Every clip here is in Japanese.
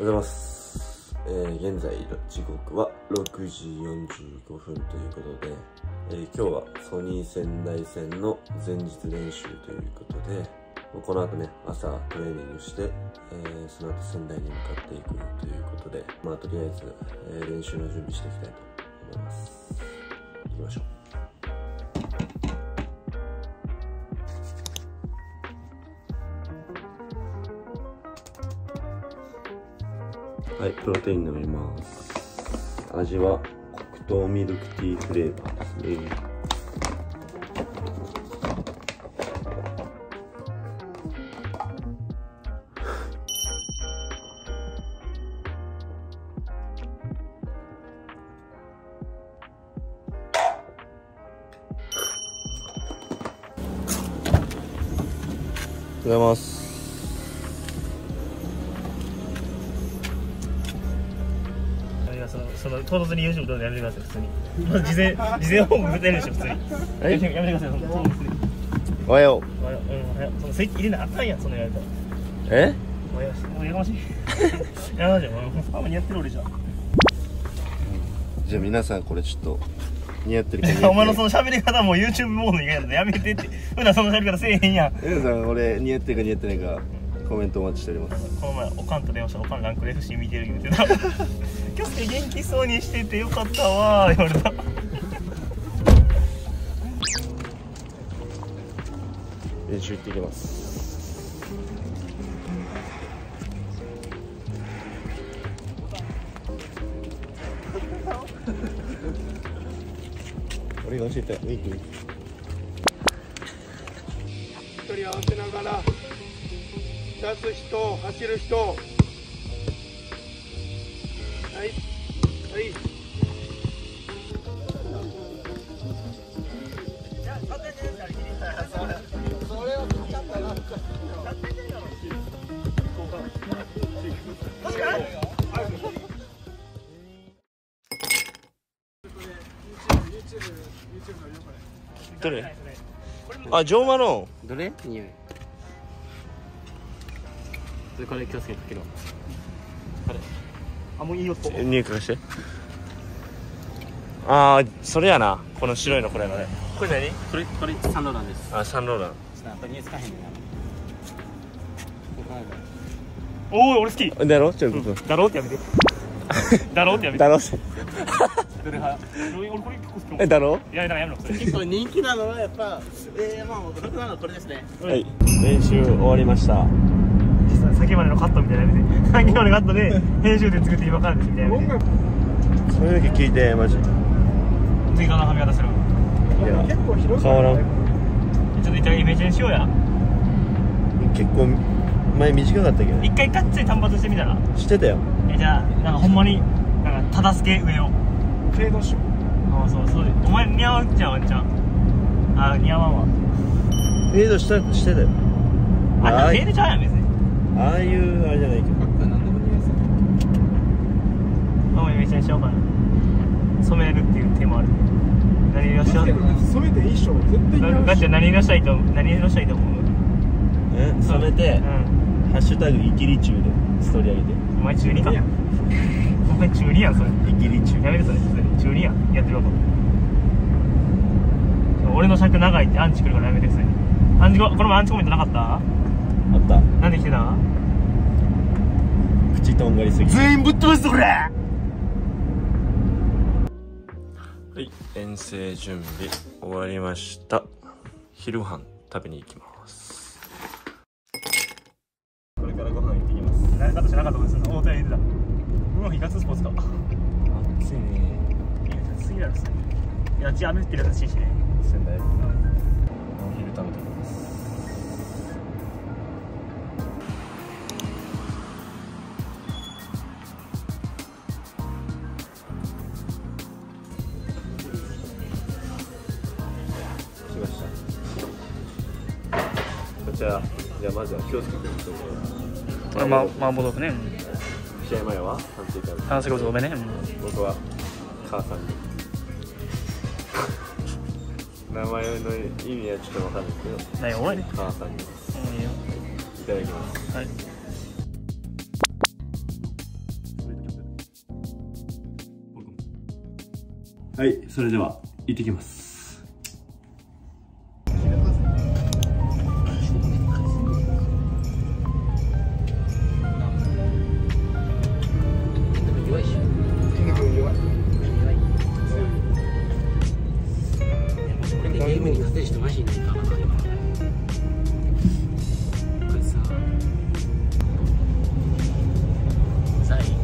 ございます。現在時刻は6時45分ということで、今日はソニー仙台戦の前日練習ということで、この後ね、朝トレーニングして、その後仙台に向かっていくということで、とりあえず、練習の準備していきたいと思います。行きましょう。はい、プロテイン飲みます。味は黒糖ミルクティーフレーバーですね。おはようございます。 唐突に YouTube 撮るのやめてください、普通に。まず事前報告出てるでしょ、普通に。やめてください、 おはよう。 おはよう。そのスイッチ入れなあかんやん、そのやり方。もうやかましい。やかましい。あんま似合ってる俺じゃん。 じゃあ皆さんこれちょっと似合ってるかお前のその喋り方も YouTube モードにやるのやめてって。普段その喋り方せえへんやん。 皆さん俺似合ってるか似合ってないかコメントお待ちしております。 この前おかんと電話したらおかんランク FC 見てる言うてた。今日元気そうにしててよかったわー言われた。 練習行ってきます。俺が教えてウィンク。 一人合わせながら立つ人、走る人。はいはい。それはかかったな。 どれ？あ、ジョーマのどれ？匂い。これ気をつけてかけろ。これ。 あ、もういいよ。 匂いかして。ああ、それやな。この白いのこれやな。これ何？ これサンローランです。 あ、サンローラン。 これ匂いつかへんねんな。 おー、俺好き。 だろ？ちょっと。 だろってやめて。だろってやめて。 だろ？ どれ派？俺これ結構好き。 だろ？ いや、やめろ。 結構人気なのはやっぱ僕なのはこれですね。 はい。練習終わりました。 先までのカットみたいなやめて。先までのカットで編集で作って今からですみたいなやめて。 それだけ聞いてマジ。 次から髪型する。 いや、変わらん。 ちょっと一回イメチェンしようや。 結構前短かったけど。 一回がっつり単発してみたら。 してたよ。 じゃあなんかほんまになんか忠助上を。 フェードしよう。 あ、そう。お前似合うじゃんワンちゃん。あ、似合わんわ。 フェードしてたよ。 あ、フェードちゃうやん別に。 ああいうあれじゃないけど。 何でも似合いそう。 もうイメチェンしようかな。染めるっていう手もある。何色しよう。 染めていいっしょ。絶対似合う。 ガチャ何色したいと思う？ 染めて、ハッシュタグイキリチュウでストーリー上げて。 お前中2か。お前中2やんそれ。 イキリチュウ。 やめてそれ。中2やん。やってること。俺の尺長いってアンチ来るからやめてそれ。この前アンチコメントなかった？ あった。 なんで来てた？ 口とんがりすぎ。 全員ぶっ飛ばすぞこれ。 はい、遠征準備終わりました。昼ご飯食べに行きます。これからご飯行ってきます。 何かとしなかったことするの。大手言ってた。うわ、ヒガツスポーツか。 暑いね。 いや、すぎだろ。いや、雨降ってるらしいしね。 仙台。お昼食べてきます。こちら、じゃあまずは気をつけてるところ。 麻婆豆腐ね。 試合前は炭水化物多めね。 僕は母さんに名前の意味はちょっとわかんないですけど、 何おい母さんにいただきます。 はい。 はい、それでは行ってきます。 ゲームに勝てる人マジいないからな、今。これさ、3位。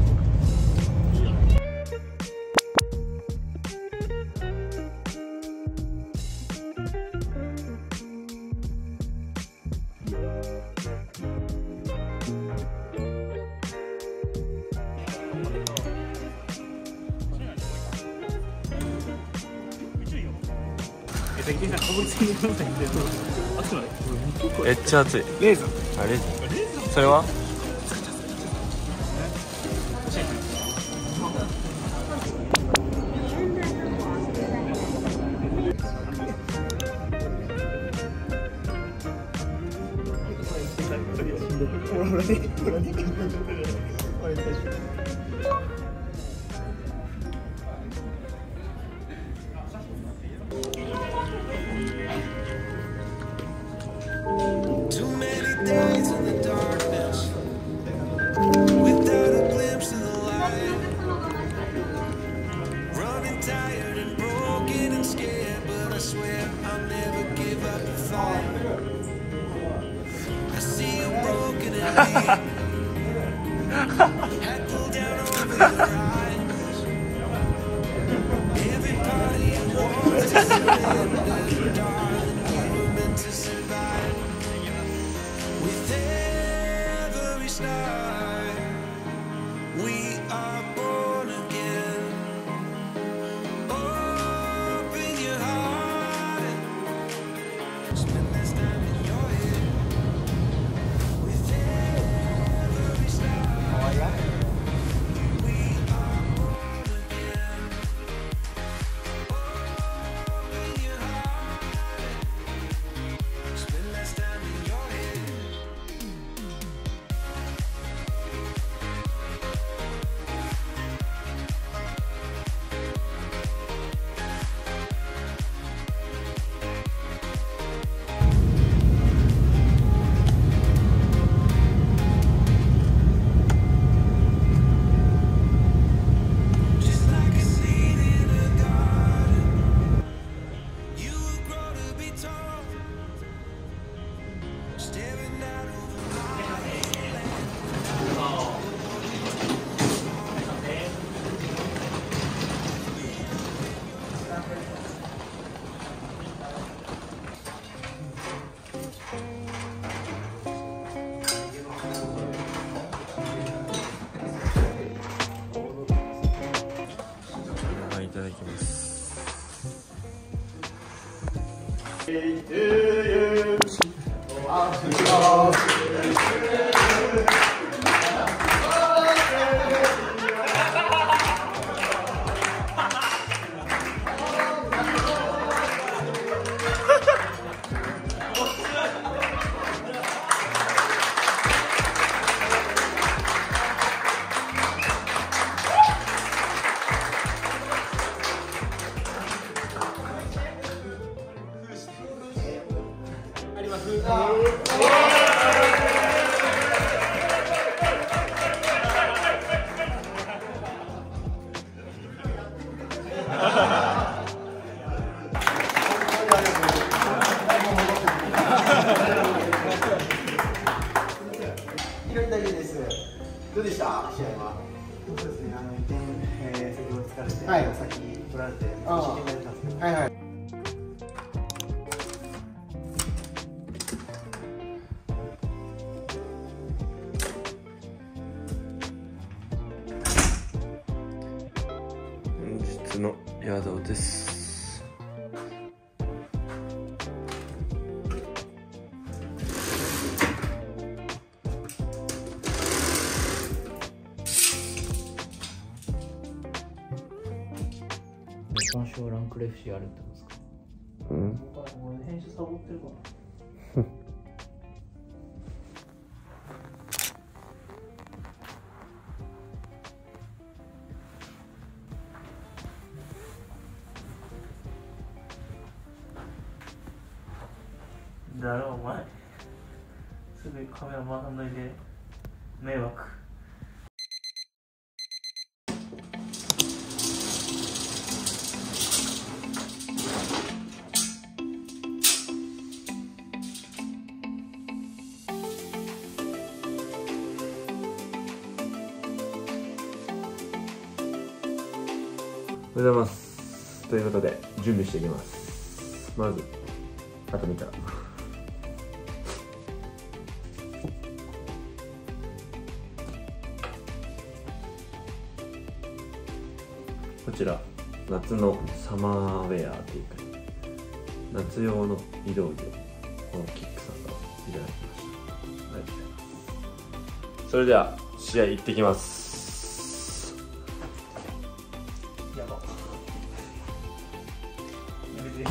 めっちゃ熱い。 レーズン。 あれそれはいただきます。 どうでした試合は？そうですね、2点、先ほど疲れて、はい、先取られて、失点が出たんですけど、はいはい。 本日の宿です。 今週ランクレフシやるってことですか？ うん。 編集サボってるかな。 だろお前。すぐカメラ回さんといて迷惑。 おはようございます。ということで準備していきます。まず畳から。こちら夏のサマーウェアというか夏用の移動着をこのキックさんからいただきました。ありがとうございます。それでは試合行ってきます。 やば。やめて。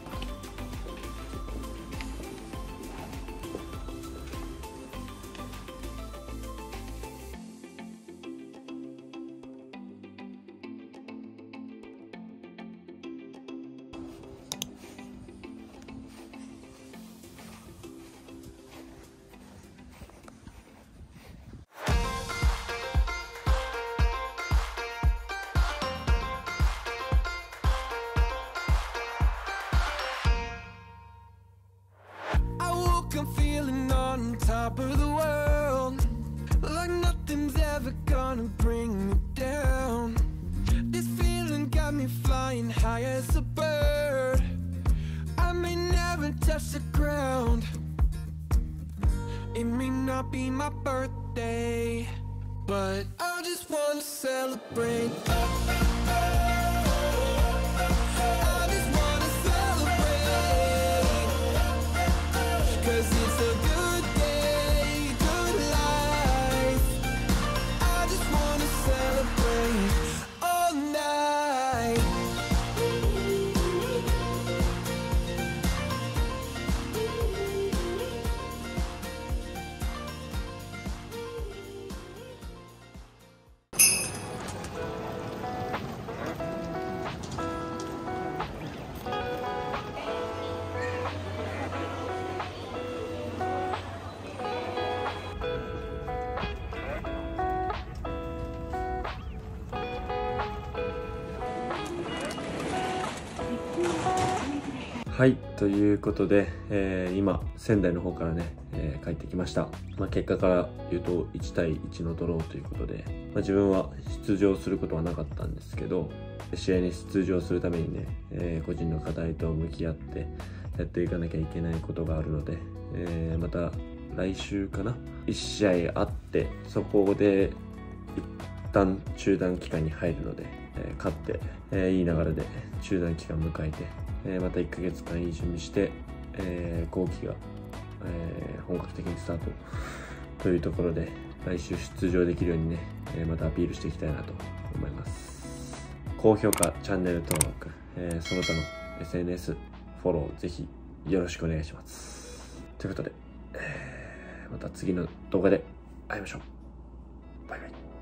I'm feeling on top of the world, like nothing's ever gonna bring me down. This feeling got me flying high as a bird. I may never touch the ground. It may not be my birthday, but I just wanna celebrate. はい、ということで、今仙台の方からね、帰ってきました。結果から言うと1対1のドローということで、自分は出場することはなかったんですけど、試合に出場するためにね、個人の課題と向き合ってやっていかなきゃいけないことがあるので、また来週かな1試合あって、そこで一旦中断期間に入るので、勝って、いい流れで中断期間迎えて、また1ヶ月間いい準備して、後期が、本格的にスタートというところで来週出場できるようにね、またアピールしていきたいなと思います。高評価、チャンネル登録、その他の SNS フォローぜひよろしくお願いします。ということで、また次の動画で会いましょう。バイバイ。